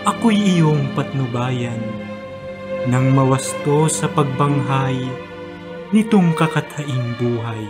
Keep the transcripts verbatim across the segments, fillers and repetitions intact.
ako'y iyong patnubayan, nang mawasto sa pagbanghay nitong kakathaing buhay.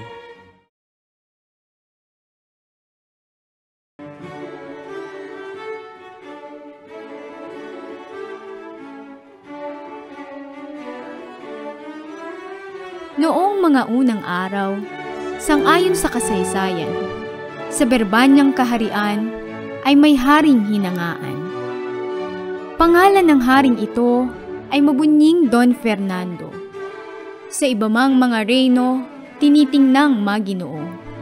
Noong mga unang araw, sang-ayon sa kasaysayan, sa Berbanyang kaharian ay may haring hinangaan. Pangalan ng haring ito ay mabunying Don Fernando. Sa iba mang mga reyno, tinitingnang maginoo.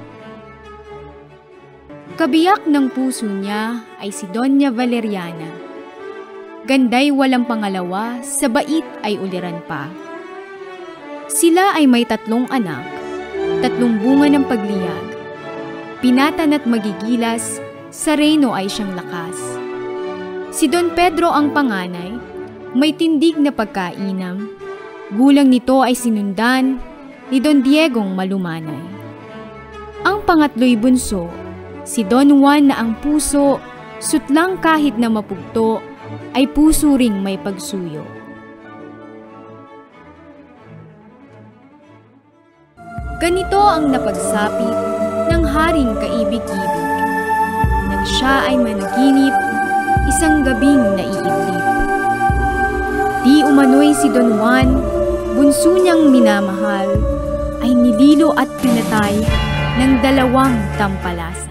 Kabiyak ng puso niya ay si Doña Valeriana. Ganday walang pangalawa, sa bait ay uliran pa. Sila ay may tatlong anak, tatlong bunga ng pagliyag. Pinatan at magigilas, sa reyno ay siyang lakas. Si Don Pedro ang panganay, may tindig na pagkainam. Gulang nito ay sinundan ni Don Diegong malumanay. Ang pangatlo'y bunso, si Don Juan na ang puso, sutlang kahit na mapugto, ay puso ring may pagsuyo. Ganito ang napagsapit ng haring kaibig-ibig. Nang siya ay managinip, isang gabing naiidlip. Di umano'y si Don Juan, bunso niyang minamahal, ay nililo at pinatay ng dalawang tampalasan.